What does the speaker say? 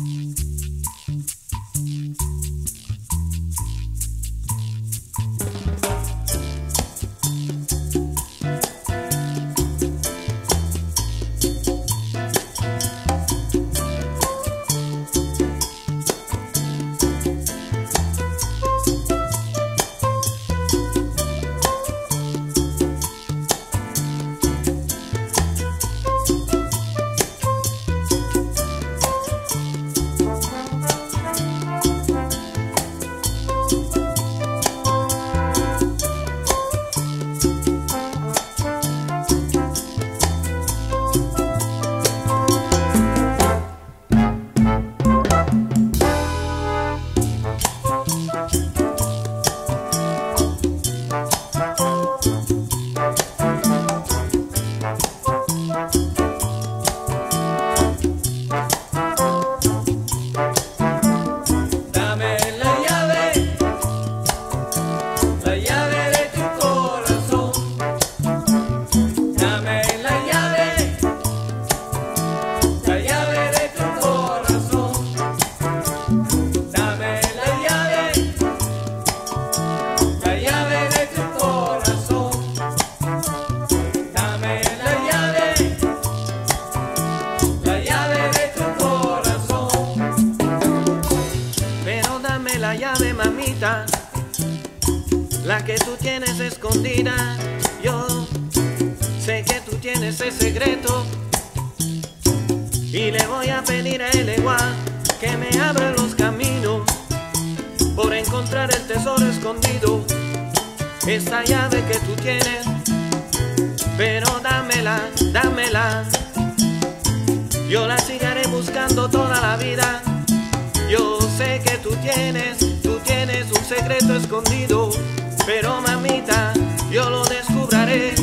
la llave, mamita, la que tú tienes escondida. Yo sé que tú tienes ese secreto y le voy a pedir a él igual que me abra los caminos por encontrar el tesoro escondido. Esa llave que tú tienes, pero dámela, dámela. Yo la seguiré buscando toda la vida. Yo sé que tú tienes un secreto escondido, pero mamita, yo lo descubriré.